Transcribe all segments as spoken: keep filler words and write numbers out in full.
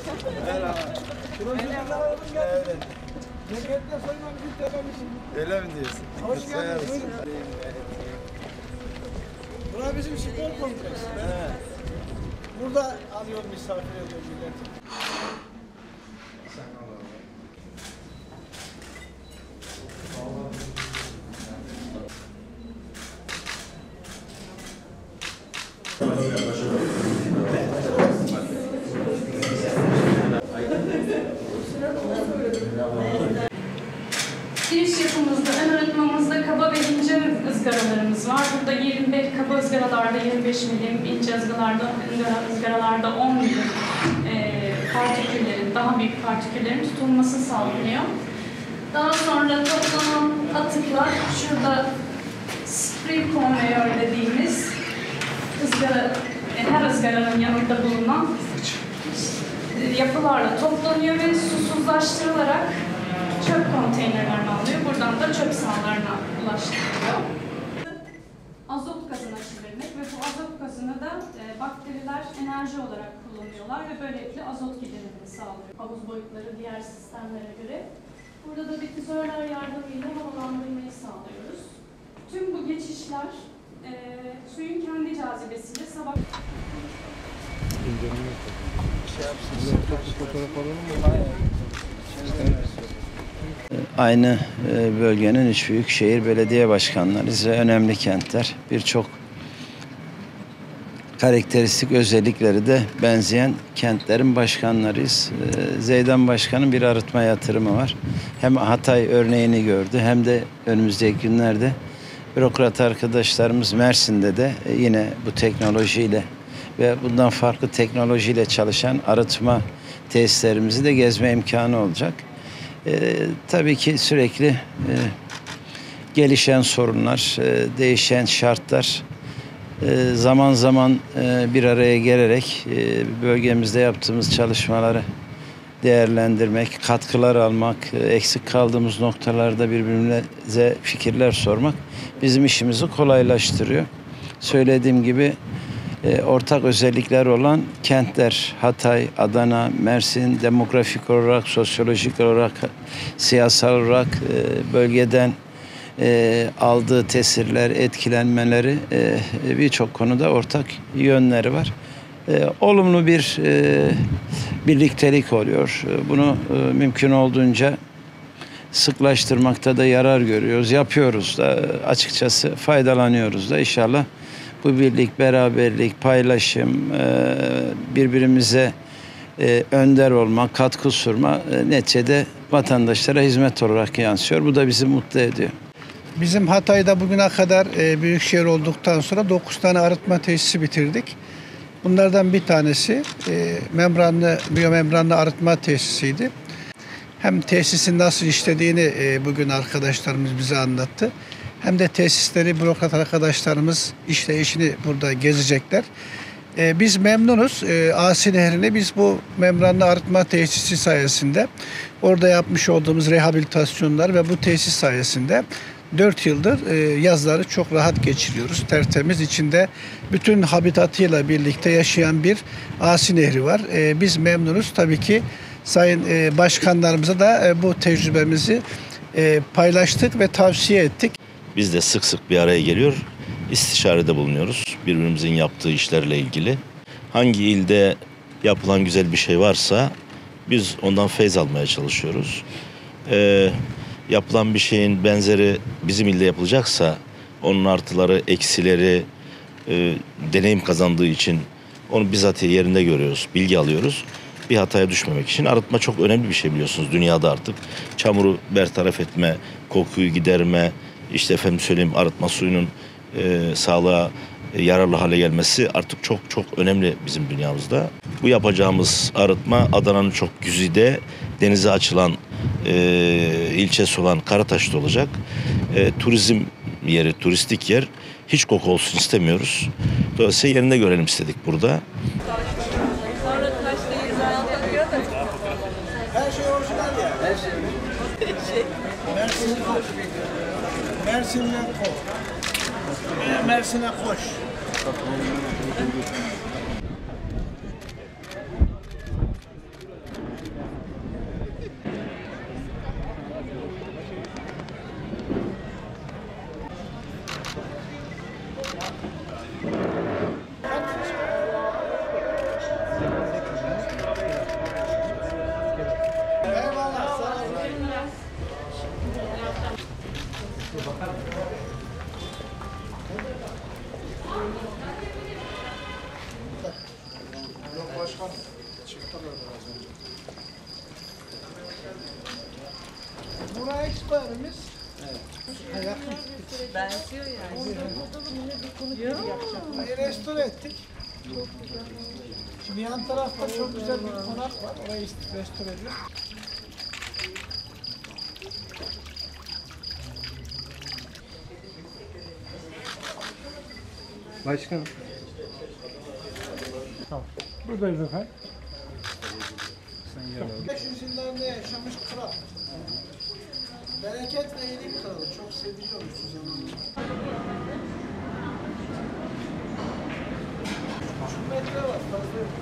Merhaba. Evet. Memlekette soyma bizim tepemizin. Öyle mi diyorsun? Hoş geldiniz. Burası bizim spor kompleksi. Evet. Burada alıyor misafir ediyor milleti. Giriş yapımızda, ön arıtmamızda kaba ve ince ızgaralarımız var. Burada yirmi beş, kaba ızgaralarda yirmi beş milim, ince ızgaralarda, ızgaralarda on milim e, partiküllerin, daha büyük partiküllerin tutulması sağlanıyor. Daha sonra toplanan atıklar, şurada spring conveyor dediğimiz ızgara, her ızgaranın yanında bulunan yapılarla toplanıyor ve susuzlaştırılarak çöp konteynerlerine alıyor. Buradan da çöp sahalarına ulaştırılıyor. Azot gazına çevirmek ve bu azot gazını da e, bakteriler enerji olarak kullanıyorlar ve böylelikle azot giderimini sağlıyor. Havuz boyutları diğer sistemlere göre. Burada da bitizörler yardımıyla havalandırmayı sağlıyoruz. Tüm bu geçişler e, suyun kendi cazibesiyle sabah... Aynı bölgenin üç büyük şehir belediye başkanlarıyız ve önemli kentler. Birçok karakteristik özellikleri de benzeyen kentlerin başkanlarıyız. Zeydan Başkan'ın bir arıtma yatırımı var. Hem Hatay örneğini gördü hem de önümüzdeki günlerde bürokrat arkadaşlarımız Mersin'de de yine bu teknolojiyle ve bundan farklı teknolojiyle çalışan arıtma tesislerimizi de gezme imkanı olacak. Ee, tabii ki sürekli e, gelişen sorunlar, e, değişen şartlar e, zaman zaman e, bir araya gelerek e, bölgemizde yaptığımız çalışmaları değerlendirmek, katkılar almak, e, eksik kaldığımız noktalarda birbirimize fikirler sormak bizim işimizi kolaylaştırıyor. Söylediğim gibi E, ortak özellikler olan kentler Hatay, Adana, Mersin demografik olarak, sosyolojik olarak, siyasal olarak e, bölgeden e, aldığı tesirler, etkilenmeleri e, birçok konuda ortak yönleri var. E, olumlu bir e, birliktelik oluyor. Bunu e, mümkün olduğunca sıklaştırmakta da yarar görüyoruz. Yapıyoruz da açıkçası faydalanıyoruz da inşallah. Bu birlik, beraberlik, paylaşım, birbirimize önder olma, katkı sunma neticede vatandaşlara hizmet olarak yansıyor. Bu da bizi mutlu ediyor. Bizim Hatay'da bugüne kadar büyükşehir olduktan sonra dokuz tane arıtma tesisi bitirdik. Bunlardan bir tanesi membranlı, biyomembranlı arıtma tesisiydi. Hem tesisin nasıl işlediğini bugün arkadaşlarımız bize anlattı. Hem de tesisleri bürokrat arkadaşlarımız işleyişini burada gezecekler. Ee, biz memnunuz. Ee, Asi Nehri'ni biz bu membranlı arıtma tesisi sayesinde orada yapmış olduğumuz rehabilitasyonlar ve bu tesis sayesinde dört yıldır e, yazları çok rahat geçiriyoruz. Tertemiz, içinde bütün habitatıyla birlikte yaşayan bir Asi Nehri var. Ee, biz memnunuz. Tabii ki sayın e, başkanlarımıza da e, bu tecrübemizi e, paylaştık ve tavsiye ettik. Biz de sık sık bir araya geliyor, istişarede bulunuyoruz birbirimizin yaptığı işlerle ilgili. Hangi ilde yapılan güzel bir şey varsa biz ondan feyz almaya çalışıyoruz. Ee, yapılan bir şeyin benzeri bizim ilde yapılacaksa onun artıları, eksileri e, deneyim kazandığı için onu bizatihi yerinde görüyoruz, bilgi alıyoruz. Bir hataya düşmemek için arıtma çok önemli bir şey biliyorsunuz dünyada artık. Çamuru bertaraf etme, kokuyu giderme, İşte efendim söyleyeyim arıtma suyunun e, sağlığa e, yararlı hale gelmesi artık çok çok önemli bizim dünyamızda. Bu yapacağımız arıtma Adana'nın çok güzide denize açılan e, ilçesi olan Karataş'ta olacak. E, turizm yeri, turistik yer. Hiç koku olsun istemiyoruz. Dolayısıyla yerinde görelim istedik burada. Her şey orijinal ya. Her şey. Mersin'e koş. Mersin'e koş. Mersin'e koş. Buraya eksperimiz. Benziyor yani. Burayı restore ettik. Şimdi yan tarafta çok güzel bir konak var. Orayı restore ediyoruz. Başkanım. Buradayız efendim. beş yüz yıllarda yaşamış kral. Bereket ve iyilik kralı. Çok seviliyormuş o zamanlar. Şu metre var fazla yok.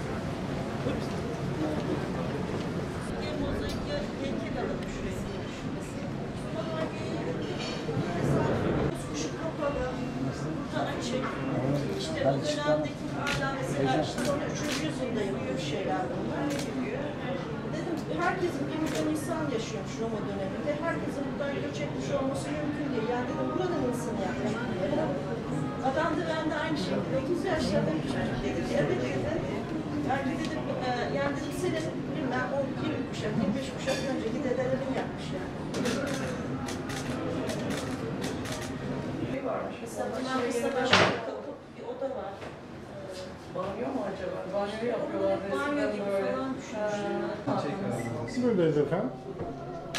İşte o dönemdeki hala mesela işte son üçüncü yüzyılda yapıyor şeyler bunlar. Dedim herkesin bir milyon insan yaşıyormuş Roma döneminde. Herkesin buradan göç etmiş olması mümkün değil. Yani dedim buradan insanı yapmak diye. Adam da ben de aynı şekilde otuz yaşlarında bir çocuk dedi ki evet dedi. Yani dedim e, yani dedim senin bilmem on yirmi kuşak, yirmi beş kuşak önceki dedelerin yapmış yani. Mesela mesela başka bir oda var. Banyo mu acaba? Banyo yapıyorlar. Banyo gibi böyle. falan düşünmüşler. Buradayız efendim.